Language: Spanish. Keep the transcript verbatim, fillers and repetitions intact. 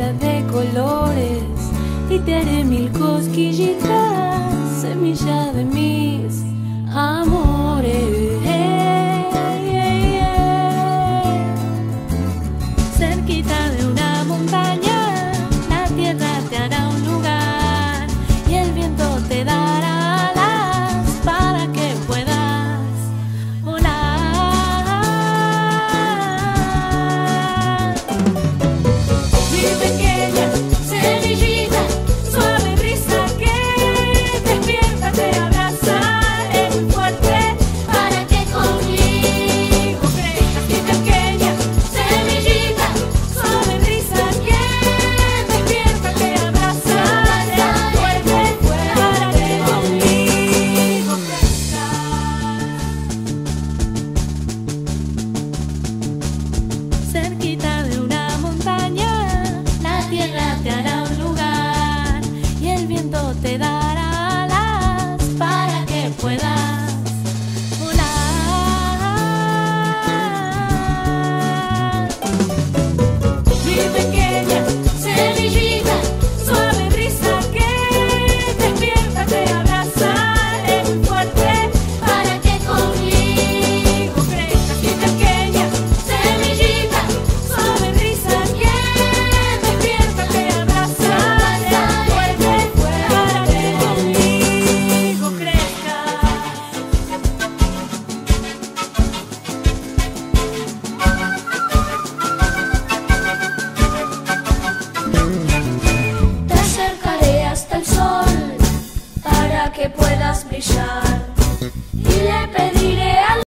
vida de colores y te haré mil cosquillitas, semilla de mis amores. Cerquita de una montaña, la tierra te hará un lugar y el viento te dará alas para que puedas volar. Mi pequeña semillita, suave brisa que despierta, te abraza, es muy fuerte para que conmigo crezcas. Mi pequeña semillita, suave brisa que despierta, te abraza, es muy fuerte para que conmigo crezcas. Cerquita de una montaña, la tierra te hará un lugar y el viento te dará alas para que puedas volar. Mi pequeña semillita, suave brisa que despierta, te abraza, es muy fuerte para que conmigo crezcas. Mi pequeña semillita, suave brisa que despierta, te abraza, es muy fuerte para que conmigo crezcas. Te acercaré hasta el sol para que puedas brillar.